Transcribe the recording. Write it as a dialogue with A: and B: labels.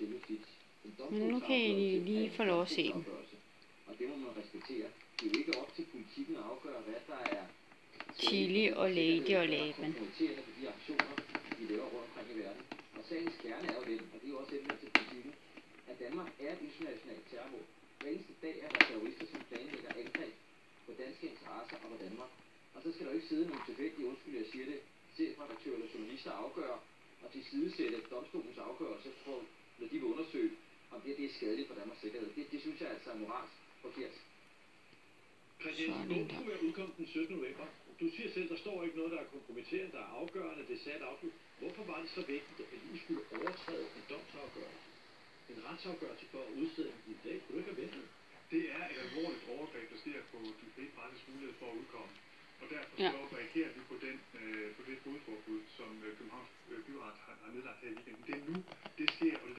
A: Men nu kan I lige få lov at se dem. Chili og Lady og Laban.
B: Sagens kerne er jo den, og det er jo også emnet til politikken, at Danmark er et internationalt terrormål. Hver eneste dag er der terrorister, som planlægger angreb på danske interesser og på Danmark. Og så skal der jo ikke sidde nogle tilfældige, undskyld jeg siger det, chefredaktører eller journalister afgøre og tilsidesætte domstolens afgørelse for, når de vil undersøge, om det er skadeligt for Danmarks sikkerhed. Det synes jeg altså er moralsk forkert.
C: Christian, domstolen er udkommet den 17. november. Du siger selv, der står ikke noget, der er kompromitterende, der er afgørende, det er sat afslut. Hvorfor var det så vigtigt, at I skulle overtræde en domsafgørelse? En retsafgørelse for at udstede den i dag? Kunne du ikke have ventet?
D: Det er et alvorligt overgreb, der sker på de frie presses mulighed for at udkomme. Og derfor så reagerer vi på det fodforbud, som Københavns Byret har nedlagt her i weekenden. Det er nu, det